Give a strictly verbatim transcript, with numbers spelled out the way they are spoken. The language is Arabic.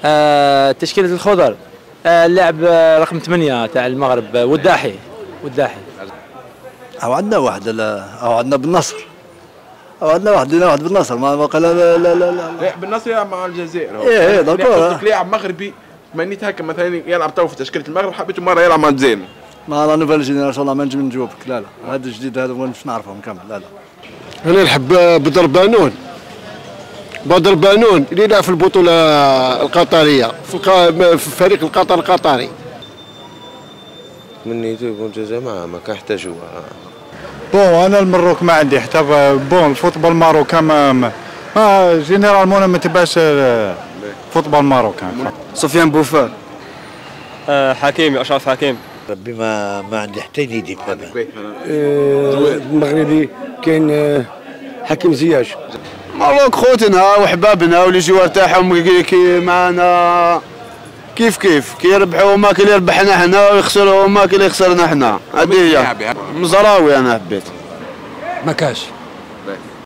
آه تشكيلة الخضر، آه اللاعب رقم ثمانية تاع المغرب وداحي وداحي. أو عندنا واحد أو عندنا بالنصر، أو عندنا واحد واحد بالنصر ما بقى لا لا لا لا لا بالنصر يلعب مع الجزائر. ايه ايه دكتور لاعب مغربي تمنيت هكا مثلا يلعب تو في تشكيلة المغرب حبيته مرة يلعب مع الجزائر. ما لا نوفيل جينيراسيون ما نجم نجاوبك لا لا هذا الجديد هذا مش نعرفهم كامل لا لا. أنا نحب بدر بانون. بدر بانون اللي يلعب في البطولة القطرية في, في فريق القطر القطري. منيتو يكون الجزائر ما ما كنحتاجوها. بون انا المروك ما عندي حتى بون الفوتبال الماروكان ما ما جينيرالمون ما تبعش الفوتبال الماروكان. سفيان بوفال. آه حكيمي اشرف حكيم. ربي ما ما عندي حتى نيدي بهذا. المغربي كاين حكيم زياش. مالوك خوتنا وحبابنا واللي جوار تاعهم كي معنا كيف كيف كي يربحوا هما كي يربحنا حنا ويخسروا هما كي يخسرنا حنا. هذه هي مزراوي انا حبيت. ما كاش.